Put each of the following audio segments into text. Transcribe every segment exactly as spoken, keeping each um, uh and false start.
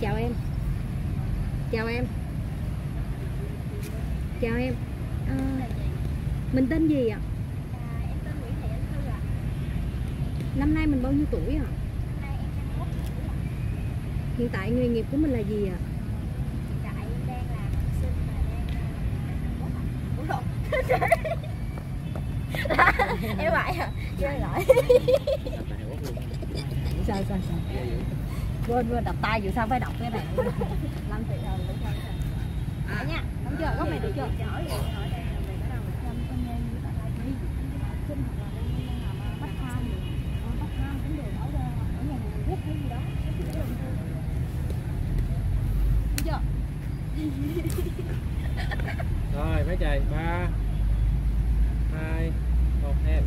Chào em. Chào em. Chào em. À, mình tên gì ạ? À, em tên Nguyễn Thị Anh Thư ạ. Năm nay mình bao nhiêu tuổi ạ? Năm nay em hai mươi mốt tuổi ạ. Hiện tại nghề nghiệp của mình là gì ạ? Hiện tại em đang làm học sinh và đang Ủa lộn. Em lại à? Chơi lại. Sao sao sao? Quên quên đập tay, dù sao phải đọc cái này. Lâm Thị Hồng đúng không? À nha, đúng chưa? Góc này được chưa? Hỏi vậy, hỏi đây là về cái đâu? Em con nghe như là lại đi học sinh hoặc là đi làm bắt tham gì. Bắt tham cũng được, ở ở nhà hàng quốc hay gì đó. Đúng chưa? Rồi mấy trời, ba hai một em.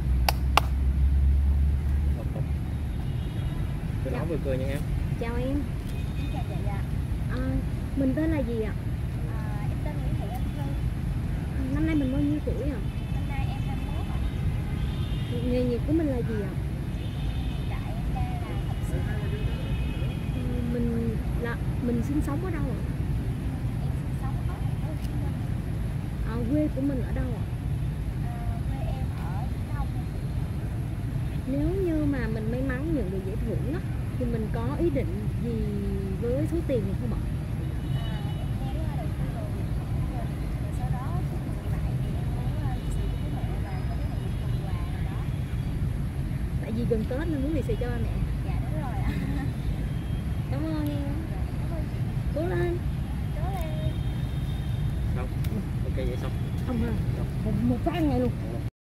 Tôi nói vừa cười nha em. Chào em. Chào chị ạ. À, mình tên là gì ạ? À, em tên Nguyễn Thị Anh Thư. Năm nay mình bao nhiêu tuổi ạ? Năm nay em hai mươi mốt ạ. Nghề nghiệp của mình là gì ạ? Hiện tại em đang là học sinh. Ừ, mình là mình sinh sống ở đâu ạ? Em sinh sống ở thành phố Hồ Chí Minh. À, quê của mình ở đâu ạ? À, quê em ở Vĩnh Long. Nếu như mà mình may mắn nhận được giải thưởng á, thì mình có ý định gì với số tiền này không ạ? À, em muốn đầu tư vào việc học của mình. Rồi sau đó chúc mừng lại thì em muốn lì xì cho bố mẹ và có cái này một phần quà nào đó. Tại vì gần Tết nên muốn lì xì cho ba mẹ. Dạ đúng rồi ạ. Cảm ơn em. Dạ, cảm ơn chị. Cố lên. Cố lên. Xong. Ok vậy xong. Không hả? Một, một phát ngay luôn.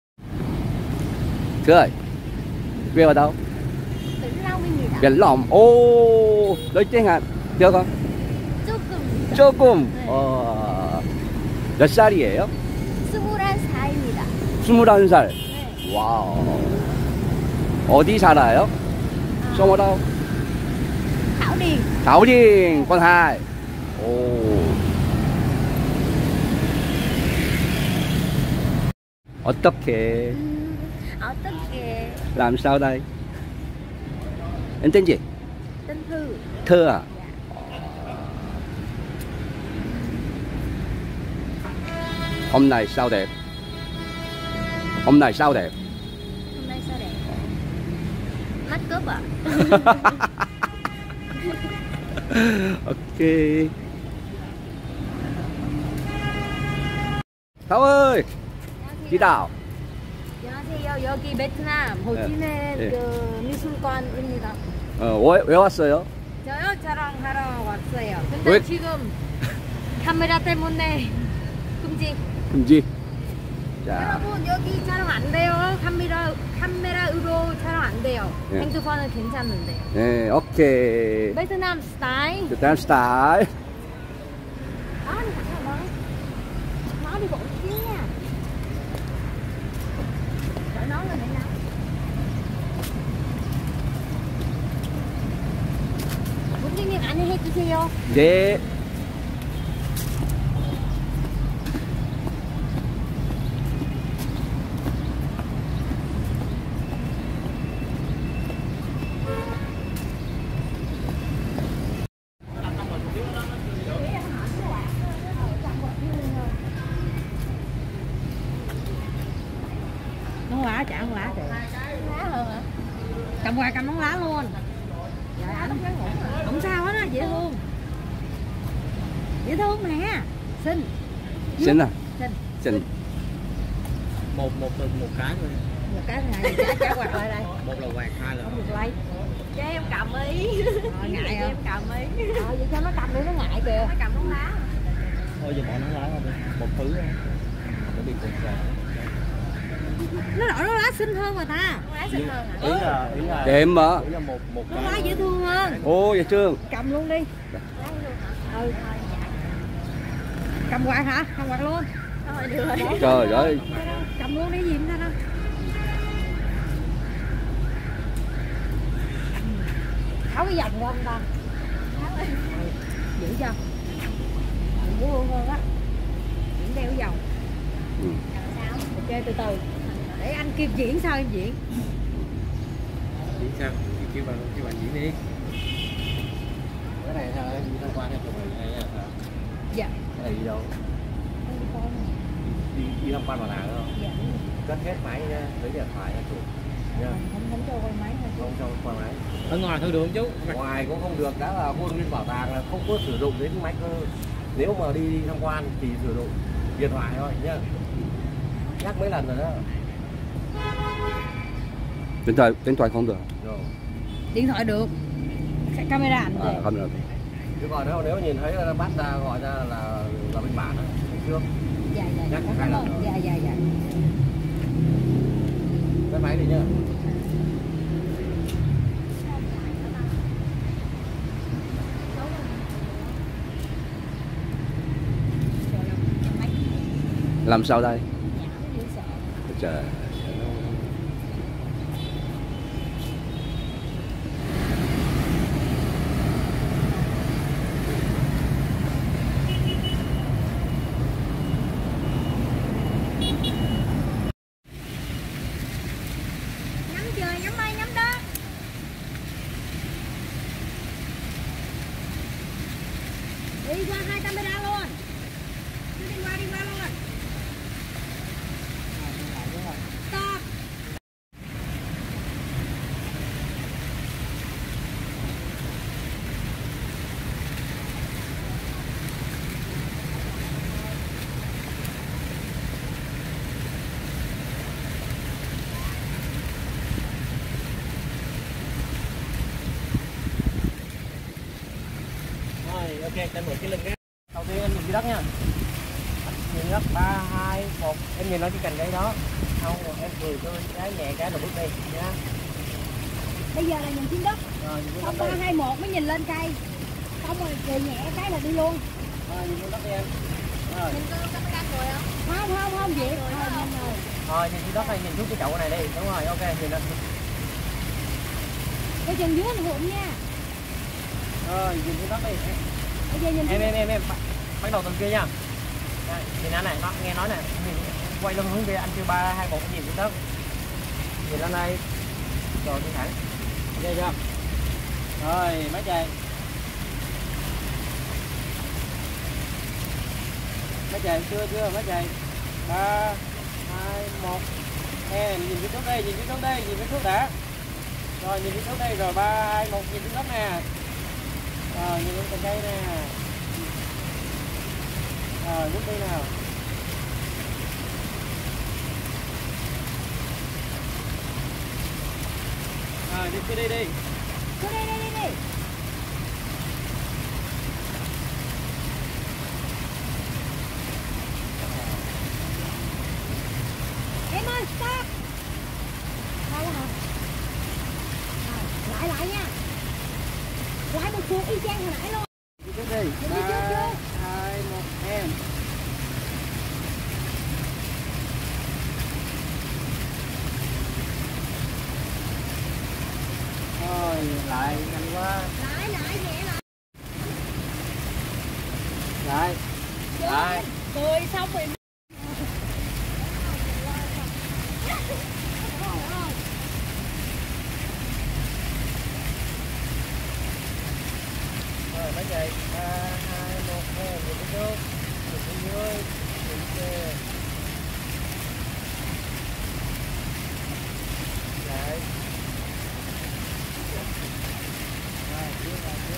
Thưa ơi, quê ở đâu? Vĩnh Long bên gì đó? Vĩnh Long. Ô, nói tiếng Hàn chưa con? 조금. 조금. 네. 어, 몇 살이에요? 스물한 살입니다. 스물한 살. 네. 와우. 어디 살아요? sống ở đâu? Thảo Điền. Thảo Điền, con hai. Ồ. 어떻게? 음, 어떻게? Làm sao đây? Em tên gì? Tên Thư. Thư à? Hôm nay sao đẹp? Hôm nay sao đẹp? Hôm nay sao đẹp? Mắt cướp ạ. Ok. Thảo ơi, đi nào. 안녕하세요. 여기 베트남 호치민 네. 그 미술관입니다. 어, 왜, 왜 왔어요? 저요 촬영하러 왔어요. 근데 왜? 지금 카메라 때문에 금지. 금지. 자, 여러분 여기 촬영 안 돼요. 카메라 카메라로 촬영 안 돼요. 네. 핸드폰은 괜찮은데요. 네, 오케이. 베트남 스타일. 베트남 스타일. Nó đi thẳng vào đó. Nó đi bộ kia nha. Đợi nó lên để nào. 원장님 안녕해 주세요. 네. Nón lá, trả nón lá kìa. Lá hơn hả? Cầm quà cầm nón lá luôn. Dạ, anh không sao hết á, dễ thương. Dễ thương nè. Xinh. Xinh à? Xinh. Xinh. Một một từ một cái thôi. Một cái này trả trả quạt lại đây. Một là quạt, hai là Không được lấy. Cho em cầm ý. Rồi ngại Cho không? em cầm ý. Ờ vậy cho nó cầm đi nó ngại kìa. Nó cầm nón lá. thôi giờ bỏ nó lá đi. Một thứ thôi. Để bị cục ra. Nó đổi nó lá xinh hơn mà ta. Nón lá xinh hơn hả? Ý là ý là Đẹp mà. ý là một một Nó lá cái. dễ thương hơn. Ô, dễ thương. Cầm luôn đi. Lá luôn hả? Ừ. Thôi dạ. Cầm quạt hả? Cầm quạt luôn. Thôi được rồi. Trời ơi. Cầm luôn đi gì nữa đâu. Tháo cái vòng ra không ta? Giữ cho. Giữ luôn hơn á. Diễn đeo cái vòng. Ừ. Sao? Ok từ từ. Để anh kêu diễn sao em diễn. Diễn sao? Kêu bạn kêu bạn diễn đi. Cái này là đi tham quan hay chụp hình hay là sao? Dạ. Cái này đi đâu? Đi, đi tham quan bảo tàng không? Dạ. Cất hết máy nha, lấy điện thoại ra chụp. Nha. Không không cho quay máy thôi. Không cho qua máy. Ở ngoài thôi được chú. Ngoài cũng không được, đã là khuôn viên bảo tàng là không có sử dụng đến máy cơ. Nếu mà đi, đi tham quan thì sử dụng điện thoại thôi nhá. Nhắc mấy lần rồi đó. Điện thoại điện thoại không được. Rồi. Điện thoại được. Camera ảnh À, về. không được. Chứ còn nếu nếu nhìn thấy bắt ra gọi ra là là biên bản đó, chưa? Dạ dạ. Nhắc Cảm hai lần ơn. rồi. Dạ dạ dạ. Cái máy đi nhá. Làm sao đây? Dạ, dễ sợ. Trời. Nhắm trời, nhắm mây, nhắm đất. Đi qua hai camera luôn. Cứ đi qua đi qua luôn. Stop. Rồi, ok, em mở cái lưng nhé. Đầu tiên em nhìn dưới đất nha. Nhìn đất, ba, hai, một. Em nhìn nó chỉ cần cái đó. Không, em cười tươi, cái nhẹ cái là bước đi nha. Bây giờ là nhìn xuống đất. Rồi, nhìn xuống Xong đất ba đi. hai một mới nhìn lên cây. Xong rồi cười nhẹ cái là đi luôn. Rồi, nhìn xuống đất đi em. Rồi. Không không không vậy. Thôi nhanh rồi. Rồi, nhìn xuống đất này, nhìn xuống cái chậu này đi. Đúng rồi, ok, nhìn lên. Cái chân dưới anh hụm nha. Rồi, nhìn xuống đất đi. Bây giờ nhìn Em em em em bắt đầu từ kia nha. Đây, nhìn anh này, nó nghe nói này, nhìn, quay lưng hướng kia, anh kêu ba hai một nhìn xuống đất. Nhìn lên đây. Rồi đi thẳng. Ok chưa? Rồi, máy chạy. Máy chạy chưa chưa, máy chạy. ba hai một. Em nhìn phía trước đây, nhìn phía trước đây, nhìn phía trước đã. Rồi nhìn phía trước đây rồi ba hai một nhìn phía đất nè. Rồi nhìn lên cành cây nè. Rồi bước đi nào. Rồi đi cứ đi đi. Cứ đi đi đi đi. Em ơi stop. Sao hả? Rồi, lại lại nha. Lại một cuộc y chang hồi nãy luôn. Đi trước đi. Đi trước ba chưa? hai một em. Rồi lại nhanh quá. Lại lại nhẹ lại. Lại. Lại. Cười xong rồi. Rồi mấy giây. ba hai một em nhìn phía trước. Nhìn phía dưới. Nhìn kia. Lại. Rồi, trước lại trước.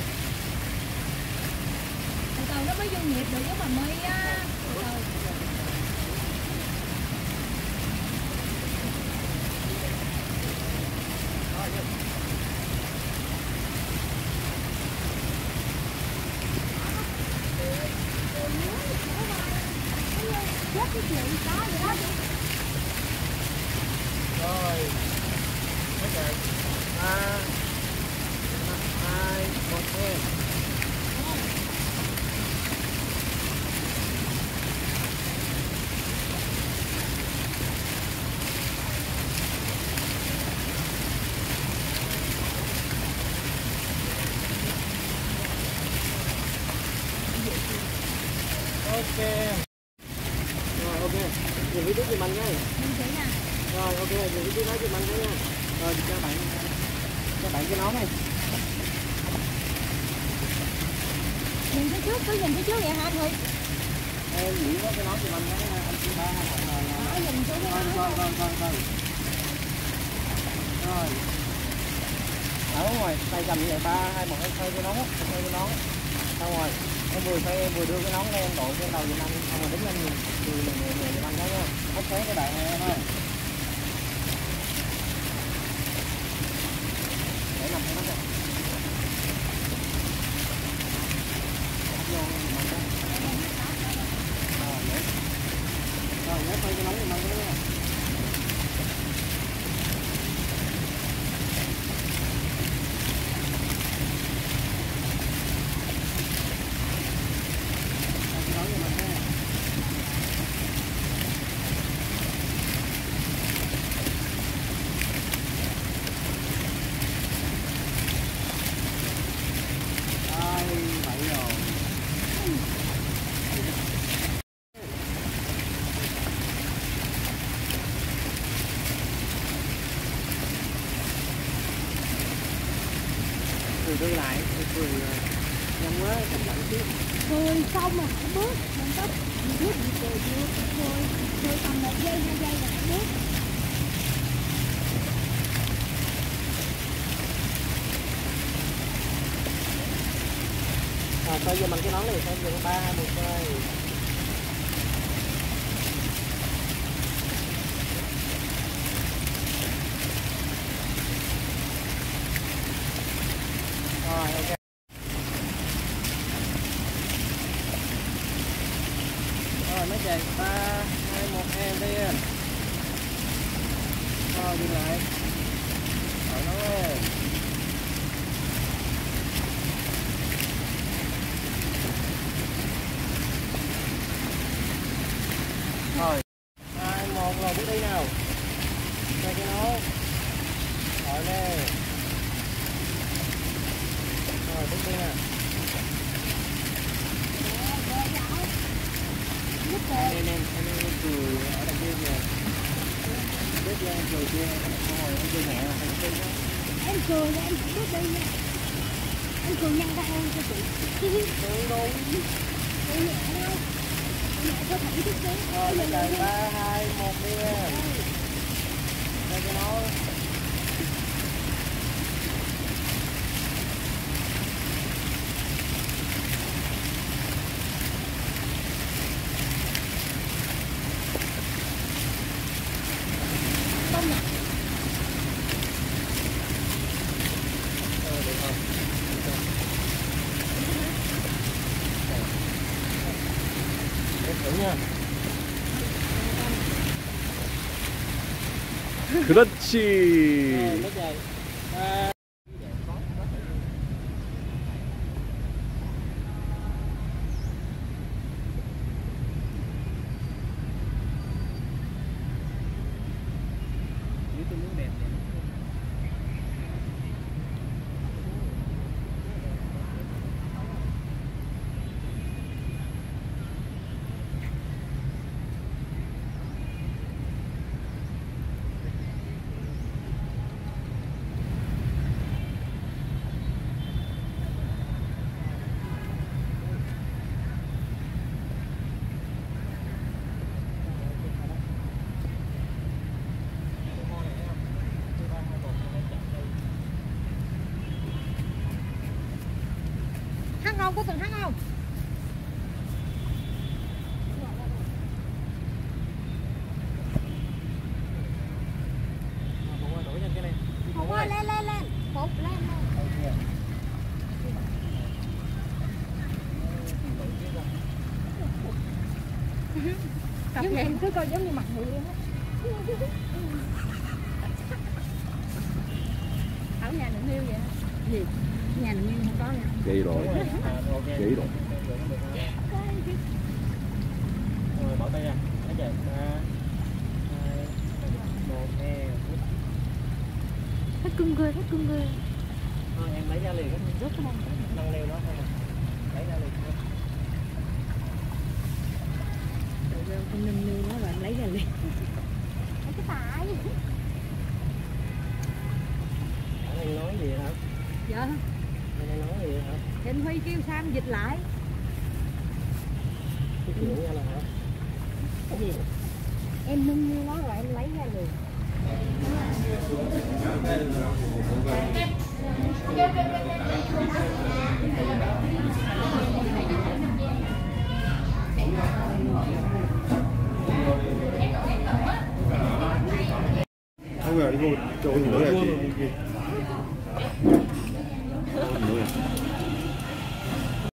Từ từ nó mới vô nhịp được với bà My á. Từ từ. Chết cái chuyện đó vậy đó. Rồi. Mấy giây. ba hai một em. Ok. Rồi ok. Nhìn phía trước giùm anh nha. Mình chỉ nè. Rồi ok, nhìn phía trước nói giùm anh nha. Rồi cho bạn cho bạn cái nón này. Nhìn phía trước, cứ nhìn phía trước vậy hả Thùy? Em nghĩ có cái nón thì mình cái anh chị ba hai một là Nó nhìn chỗ vâng vâng vâng vâng vâng. Rồi. Ở ngoài tay cầm như vậy ba hai một em xoay cái nón, xoay cái nón. Xong rồi em vừa xoay em vừa đưa cái nón lên đội trên đầu giùm anh, xong rồi đứng lên nhìn nhìn nhìn nhìn giùm anh cái nha. Hất xé cái bạn này em ơi. Để nằm cái nón này. Vô giùm anh cái. Rồi nhớ. Rồi nhớ xoay cái nón giùm anh cái nha. Cười tươi lại, cười nhăn quá, cẩn thận chứ. Cười xong rồi phải bước, mình có mình bước gì cười chưa? Cười, cười tầm một giây, hai giây là phải bước. Rồi xoay vô bằng cái nón này, xoay vô ba hai một xoay. Rồi ok. Rồi mấy chị ba hai một em đi. Rồi dừng lại. Rồi nó lên. Rồi hai một rồi bước đi nào. Xoay cái nón. Rồi lên. Rồi bước đi nè. Anh em em em em cười ở đằng kia kìa. Biết chưa em cười chưa? Xong rồi em cười nhẹ là em cười đó. Em cười là em cũng bước đi nha. Em cười nhăn ra em cho chị. Đúng đúng. Cười nhẹ thôi. Nhẹ có thẳng chút xíu. Rồi bây giờ ba hai một đi em. Đây cái nó. Thử nha. 그렇지. Rồi mấy chị. ba tôi muốn đẹp đẹp. Hát không? Có từng hát không? Không ơi, lên lên lên. Phục lên lên. Cặp Giống này em cứ coi giống như mặt người luôn á. ở nhà định yêu vậy. Gì? Nhà định yêu không có nha. Vậy rồi, vậy rồi. Rồi bỏ tay ra. Lấy chạy. ba hai một em. Hết cưng cười, hết cưng cười. Thôi em lấy ra liền cái rút cái mông. Nâng leo nó thôi. Lấy ra liền. Rồi không nâng niu nó bạn lấy ra liền. Lấy cái tay. Anh nói gì hả? Dạ. Anh nói gì hả? Thì anh Huy kêu Sam dịch lại. Cái gì? Em nâng như nó rồi em lấy ra liền. 형우야 이거 저거 넣어야지.